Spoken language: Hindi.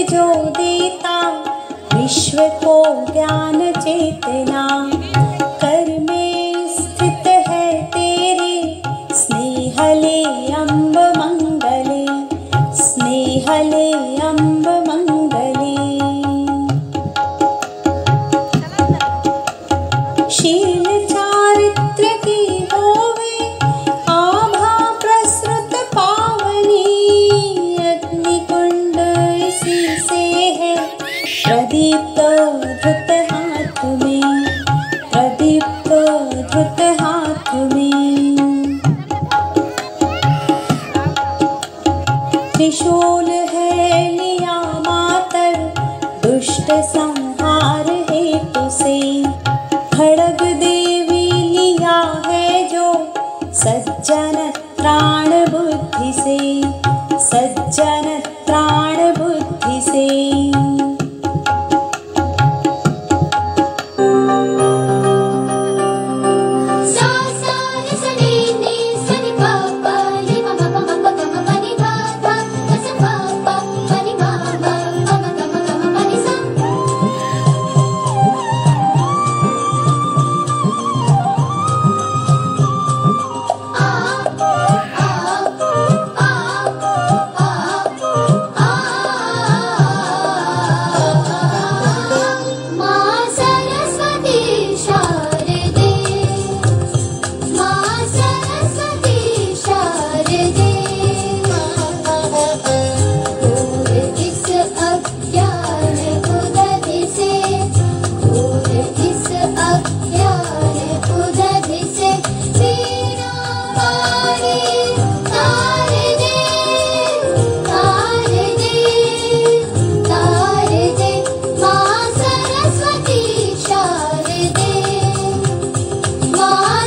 जो देता विश्व को ज्ञान चेतना, कर में स्थित है तेरे स्नेहले अम्ब मंगले, स्नेहले अम्ब मंगले। शील चारित्र की होवे आभा प्रसृत पावनी, अग्निकुंड इसी से है प्रदीप्त धृत हाथ में, प्रदीप्त धृत हाथ में। त्रिशूल है लिया मातर दुष्ट संहार हेतु से, खड्ग देवी लिया है जो सज्जन त्राण बुद्धि से, सज्जन त्राण बुद्धि से। माँ